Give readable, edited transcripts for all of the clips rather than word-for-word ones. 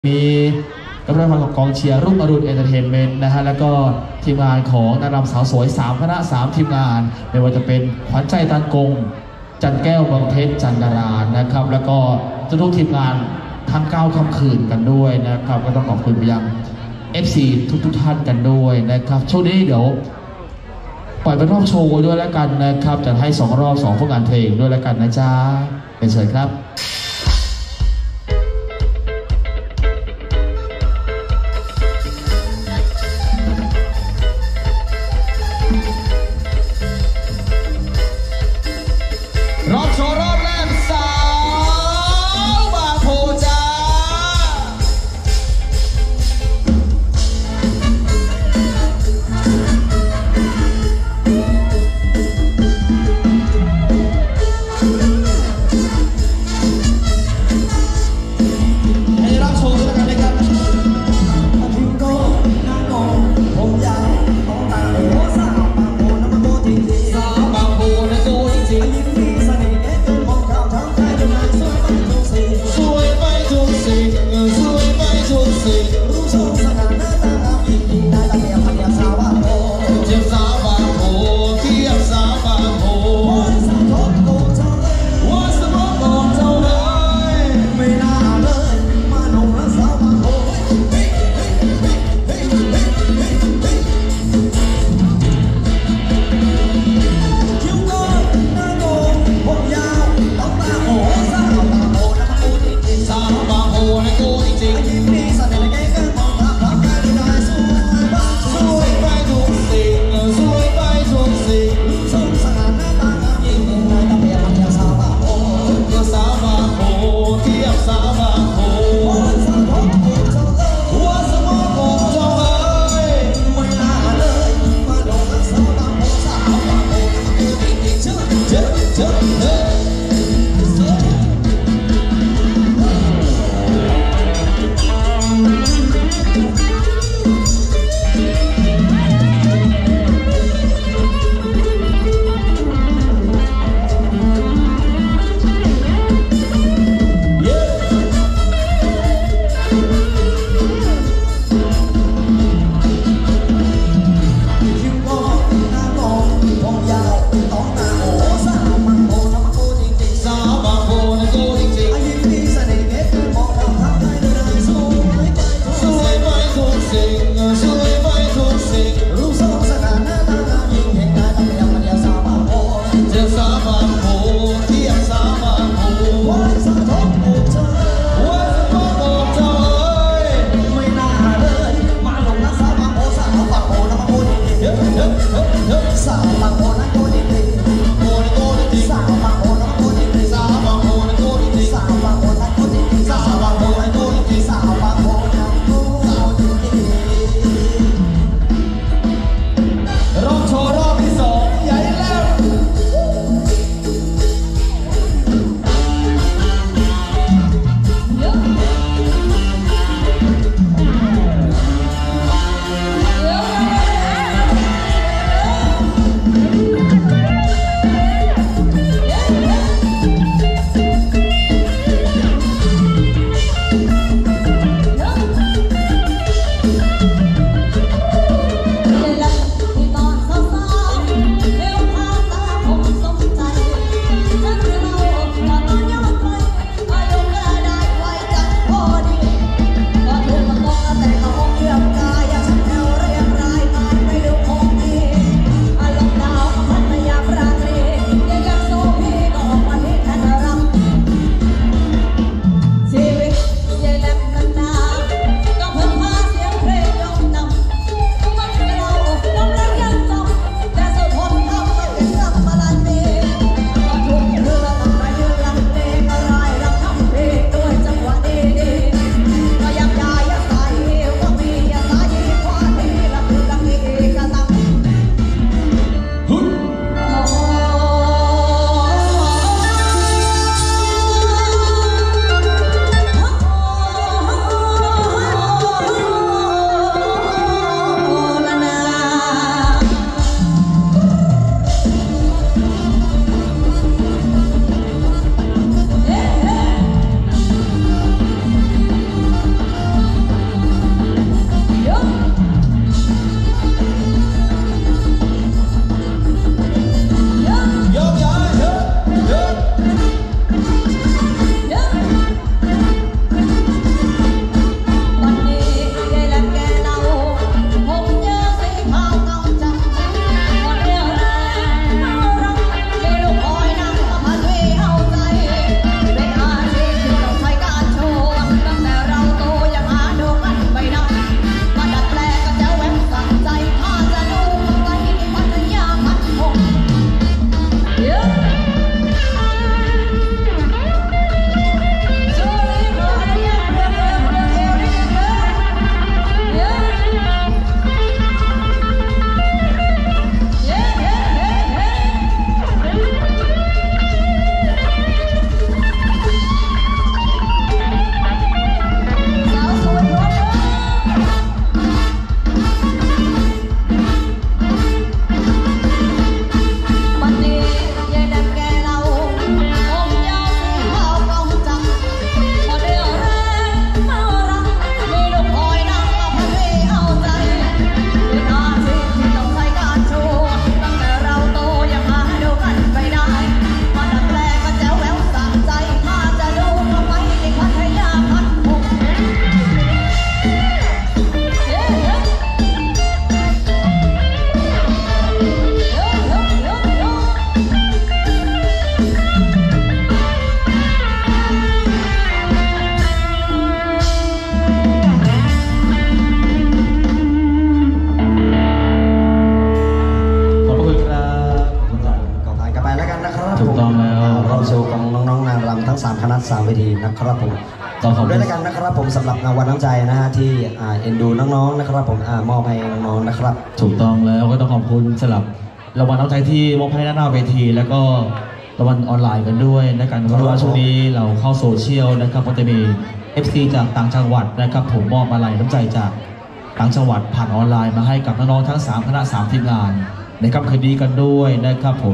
มีกำลังมาของกองเชียร์รุ่งอรุณเอนเตอร์เทนเมนต์นะฮะแล้วก็ทีมงานของนางรำสาวสวย3คณะ3ทีมงานไม่ว่าจะเป็นขวัญใจตันกงจันแก้วบางเพชรจันดารานะครับแล้วก็ทุกทีมงานทั้ง9ค่ำคืนกันด้วยนะครับก็ต้องขอบคุณไปยัง FC ทุกท่านกันด้วยนะครับช่วงนี้เดี๋ยวปล่อยเป็นรอบโชว์ด้วยแล้วกันนะครับจะให้2รอบ2ผลงานเพลงด้วยแล้วกันนะจ๊ะเป็นเชิญครับรอบโชว์รอบแรกสาวบางโพจ้า 3 เวทีนะครับผมต้องขอบคุณด้วยแล้วกันนะครับผมสำหรับรางวัลน้ำใจนะฮะที่เอ็นดูน้องๆนะครับผมมอบให้น้องๆนะครับถูกต้องแล้วก็ต้องขอบคุณสำหรับรางวัลน้ำใจที่มอบให้ด้านหน้าเวที แล้วก็รางวัลออนไลน์กันด้วยนะครับเพราะว่าช่วงนี้เราเข้าโซเชียลนะครับก็จะมี FC จากต่างจังหวัดนะครับผมมอบอะไรน้ำใจจากต่างจังหวัดผ่านออนไลน์มาให้กับน้องๆทั้ง3คณะ3ทีมงานในค่ำคืนนี้กันด้วยนะครับผม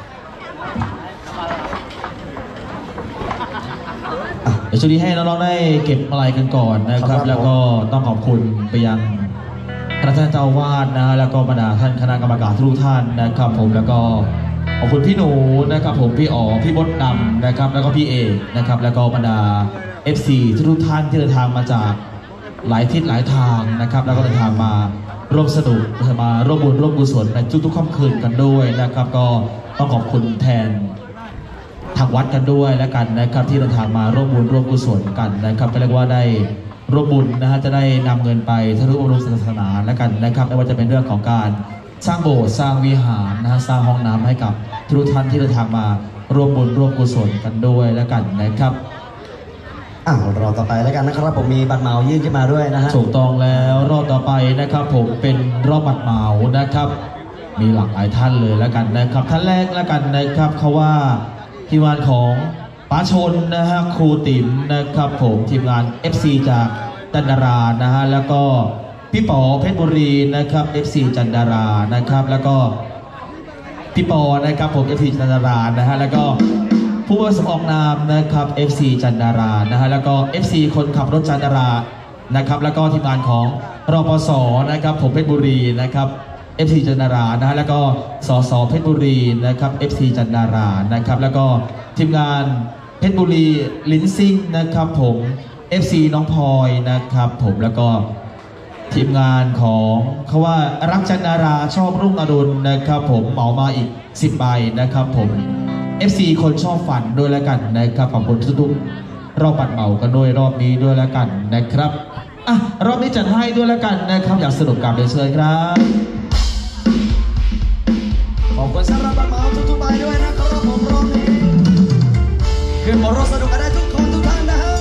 เดี๋ยวช่วงนี้ให้น้องๆได้เก็บอะไรกันก่อนนะครับแล้วก็ต้องขอบคุณไปยังพระท่านเจ้าวาดนะแล้วก็บรรดาท่านคณะกรรมการทุกท่านนะครับผมแล้วก็ขอบคุณพี่หนูนะครับผมพี่อ๋อพี่มดดำนะครับแล้วก็พี่เอกนะครับแล้วก็บรรดา FC ทุกท่านที่เดินทางมาจากหลายทิศหลายทางนะครับแล้วก็เดินทางมาร่วมสนุกมาร่วมบุญร่วมกุศลในทุกๆค่ำคืนกันด้วยนะครับก็ต้องขอบคุณแทนทางวัดกันด้วยและกันนะครับที่เดินทางมาร่วมบุญร่วมกุศลกันนะครับก็เรียกว่าได้ร่วมบุญนะฮะจะได้นำเงินไปทะลุบำรุงศาสนาและกันนะครับไม่ว่าจะเป็นเรื่องของการสร้างโบสถ์สร้างวิหารนะฮะสร้างห้องน้ำให้กับทุกท่านที่เดินทางมาร่วมบุญร่วมกุศลกันด้วยและกันนะครับรอบต่อไปแล้วกันนะครับผมมีบัตรเหมายื่นขึ้นมาด้วยนะฮะถูกต้องแล้วรอบต่อไปนะครับผมเป็นรอบบัตรเหมานะครับมีหลากหลายท่านเลยแล้วกันนะครับท่านแรกแล้วกันนะครับเขาว่าทีมงานของป้าชนนะฮะครูติ๋มนะครับผมทีมงาน FC จากจันดารานะฮะแล้วก็พี่ป๋อเพชรบุรีนะครับ FC จันดารานะครับแล้วก็พี่ปอนะครับผม FC จันดารานะฮะแล้วก็ผู้ประสบออกนามนะครับ FC จันดารานะฮะแล้วก็ FC คนขับรถจันดารานะครับแล้วก็ทีมงานของรปสนะครับผมเพชรบุรีนะครับ FC จันดารานะฮะแล้วก็สสเพชรบุรีนะครับ FC จันดารานะครับแล้วก็ทีมงานเพชรบุรีลิ้นซิ่งนะครับผม FC น้องพลอยนะครับผมแล้วก็ทีมงานของเขาว่ารักจันดาราชอบรุ่งอรุณนะครับผมเหมามาอีก10 ใบนะครับผม FC คนชอบฝันด้วยแล้วกันนะครับขอบคุณทุกๆรอบบัตรเหมากันด้วยรอบนี้ด้วยแล้วกันนะครับรอบนี้จัดให้ด้วยแล้วกันนะครับอยากสนุกกับเดี๋ยวเชิญครับขอบคุณสำหรับบัตรเหมาทุกๆใบด้วยนะครับผมรอบนี้คือมาร่วมสนุกกันได้ทุกคนทุกท่านนะฮะ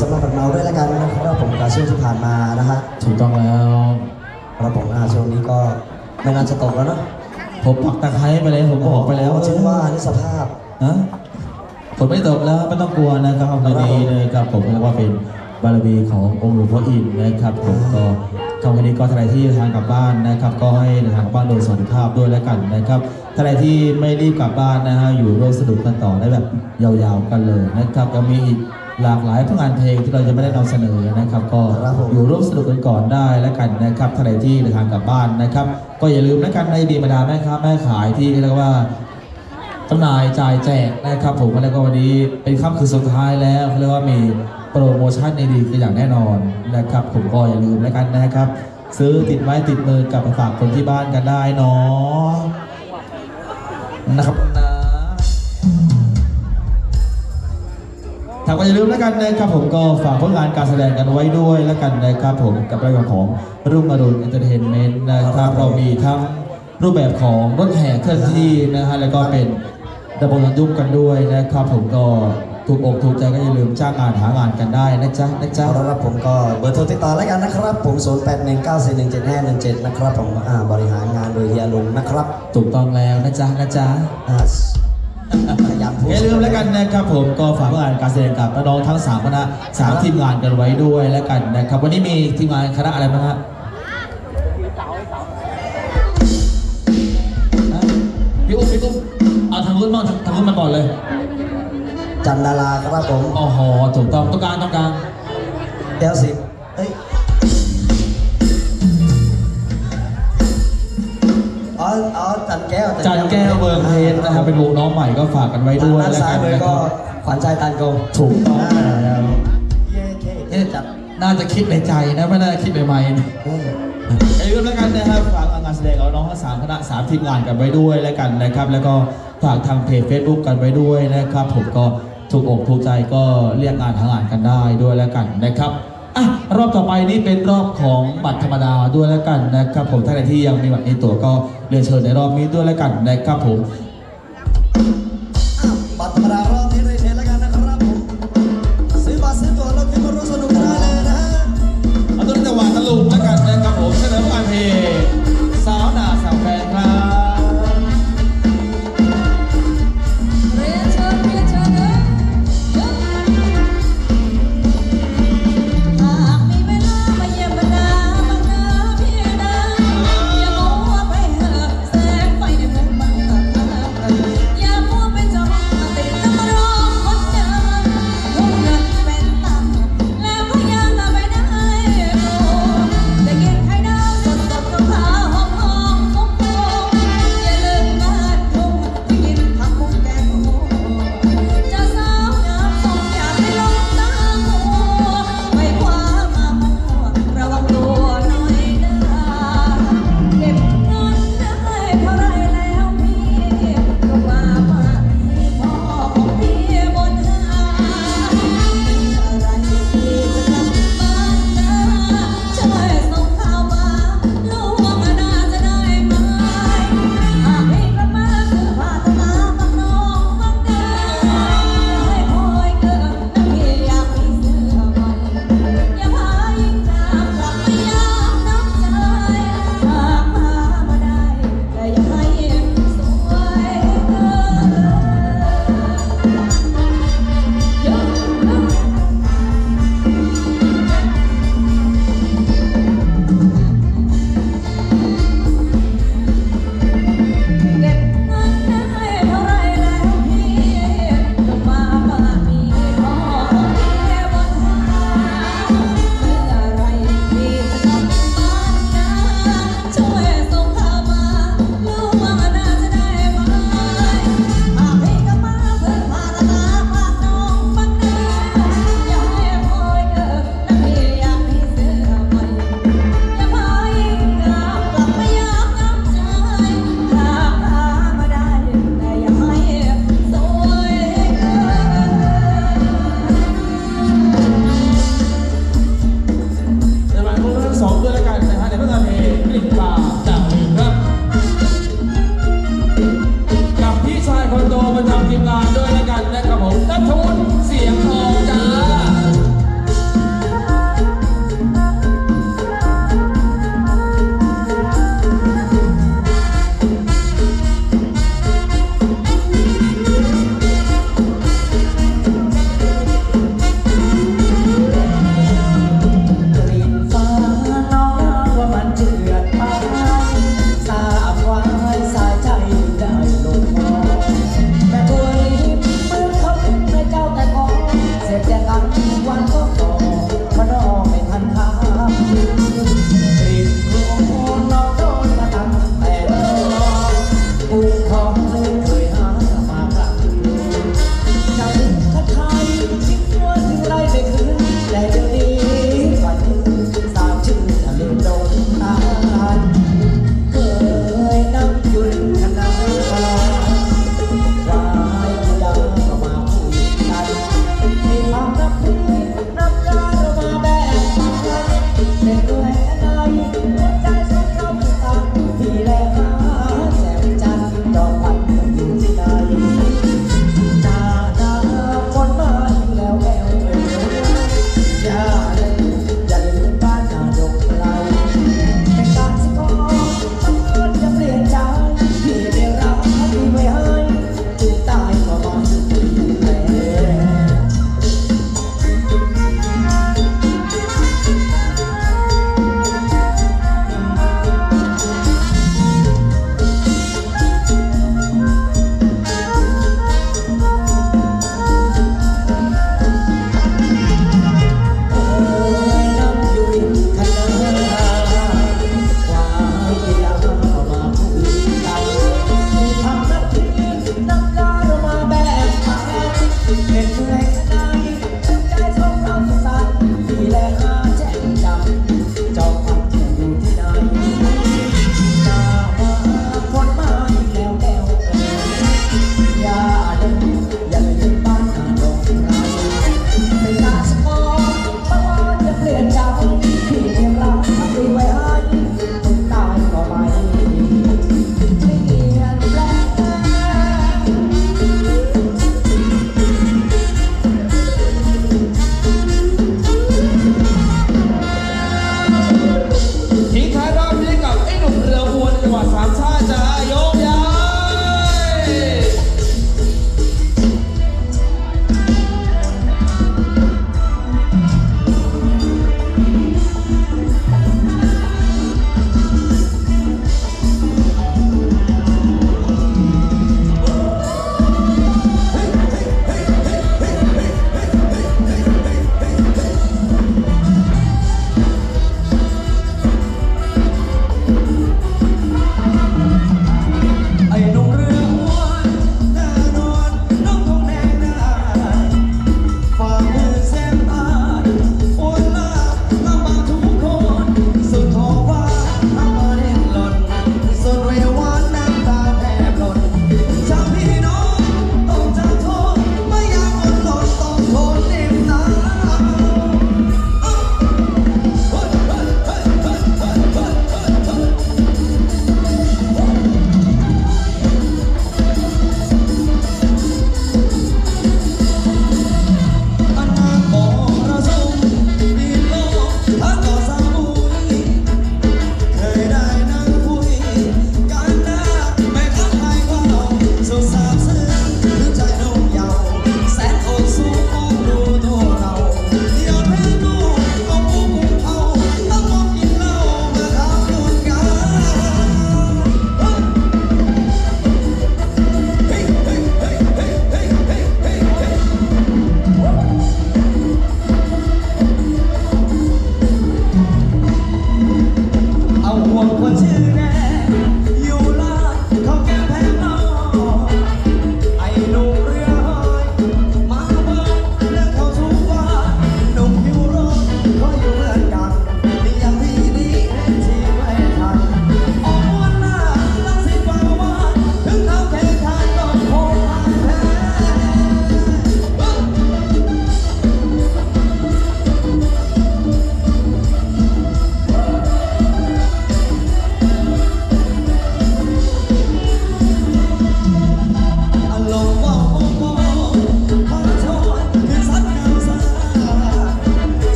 สำหรับเราด้วยแล้วกันนะครับผมการช่วงที่ผ่านมานะฮะถูกต้องแล้วครับผมช่วงนี้ก็ไม่น่าจะตกแล้วเนาะผมปักตะไคร้ไปเลยผมบอกไปแล้วถึงว่านี่สภาพนะฝนไม่ตกแล้วไม่ต้องกลัวนะครับตอนนี้นะครับผมเรียกว่าเป็นบารมีขององค์หลวงพ่ออินทร์นะครับผมก็คำวันนี้ก็ท่านใดที่ทางกลับบ้านนะครับก็ให้ทางกลับบ้านโดยสวัสดิภาพด้วยแล้วกันนะครับท่านใดที่ไม่รีบกลับบ้านนะฮะอยู่ร่วมสนุกกันต่อได้แบบยาวๆกันเลยนะครับยังมีอีกหลากหลายผลงานเพลงที่เราจะไม่ได้นำเสนอนะครับก็อยู่ร่วมสนุกกันก่อนได้แล้วกันนะครับท่านใดที่เดินทางกลับบ้านนะครับก็อย่าลืมแล้วกันในบีบรรดาแม่ค้าแม่ขายที่เรียกว่าจำหน่ายจ่ายแจกนะครับผมแล้วก็วันนี้เป็นค่ำคืนสุดท้ายแล้วเขาเรียกว่ามีโปรโมชั่นดีๆอย่างแน่นอนนะครับผมก็อย่าลืมแล้วกันนะครับซื้อติดไม้ติดมือกลับไปฝากคนที่บ้านกันได้เนาะนะครับนะทางก็อย่าลืมแล้วกันนะครับผมก็ฝากผลงานการแสดงกันไว้ด้วยแล้วกันนะครับผมกับรายการของรุ่งอรุณเอนเตอร์เทนเมนต์นะครับเรามีทั้งรูปแบบของรถแห่เคลื่อนที่นะฮะแล้วก็เป็นดับเบิลยุบกันด้วยนะครับผมก็ถูกอกถูกใจก็อย่าลืมจ้างงานหางานกันได้นะจ๊ะครับผมก็เบอร์โทรติดต่อแล้วกันนะครับผม0819417517นะครับผมบริหารงานโดยเฮียลุงนะครับถูกต้องแล้วนะจ๊ะอย่าลืมแล้วกันนะครับผมก็ฝากผลงานการแสดงกับน้องทั้ง3คณะ3ทีมงานกันไว้ด้วยแล้วกันนะครับวันนี้มีทีมงานคณะอะไรบ้างฮะพี่อุ้มเอาทางรุ่นบ้างทางรุ่นมาก่อนเลยจันดาราครับผมอ๋อถูกต้องต้องการ L10เอ้ยอ๋อจันแก้วเบิร์นเพชรนะครับเป็นวงน้องใหม่ก็ฝากกันไว้ด้วยแล้วกันก็ขวัญใจตันกงถูกต้องแล้วน่าจะคิดในใจนะไม่น่าจะคิดใหม่ๆอย่าลืมแล้วกันนะครับฝากงานแสดงของน้องทั้ง3คณะ3ทีมงานกันไว้ด้วยแล้วกันนะครับแล้วก็ฝากทางเพจ Facebook กันไว้ด้วยนะครับผมก็ถูกอกถูกใจก็เรียกงานหางานกันได้ด้วยแล้วกันนะครับรอบต่อไปนี้เป็นรอบของบัตรธรรมดาด้วยแล้วกันนะครับผมท่านใดที่ยังมีบัตรในตัวก็เรียนเชิญในรอบนี้ด้วยแล้วกันนะครับผมบัตรธรรมดารอบนี้เลยเชิญแล้วกันนะครับผมซื้อบัตรซื้อตั๋วเราขึ้นมาร่วมสนุกได้เลยนะเอาตัวนี้จังหวะตะลุมแล้วกันนะครับผมเสนอการเพลงสาวหน้าสาวแฟนครับอย่ามัวเป็นจอมติด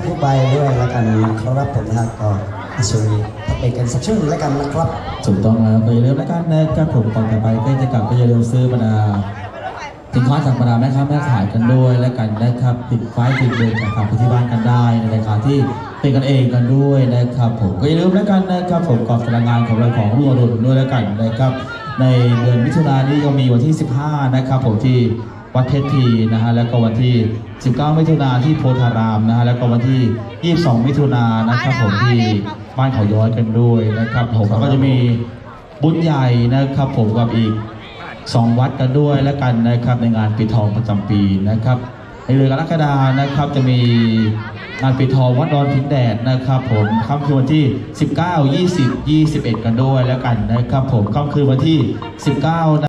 ทุกใบด้วยแล้วกันนะครับผมนะก็ช่วยทักไปกันสักช่วงนึงแล้วกันนะครับถูกต้องแล้วก็อย่าลืมแล้วกันนะครับผมก่อนไปใกล้จะกลับก็อย่าลืมซื้อบรรดาสินค้าจากบรรดาแม่ค้าแม่ขายกันด้วยแล้วกันนะครับติดไฟติดเดินจากไปที่บ้านกันได้ในราคาที่เป็นกันเองกันด้วยนะครับผมก็อย่าลืมแล้วกันนะครับผมก่อนพลังงานของเราของรุ่งอรุณด้วยแล้วกันนะครับในเดือนมิถุนายนนี้ก็มีวันที่15นะครับผมที่วัดเพชรทีนะฮะแล้วก็วันที่19มิถุนายนที่โพธารามนะฮะแล้วก็วันที่22มิถุนายนนะครับผมที่บ้านเขาย้อยกันด้วยนะครับผมแล้วก็จะมีบุญใหญ่นะครับผมกับอีก2วัดกันด้วยแล้วกันนะครับในงานปิดทองประจำปีนะครับในเดือนกรกฎานะครับจะมีงานปิดทองวัดดอนพิงแดดนะครับผมค่ำคืนวันที่19 20 21กันด้วยแล้วกันนะครับผมค่ำคืนวันที่19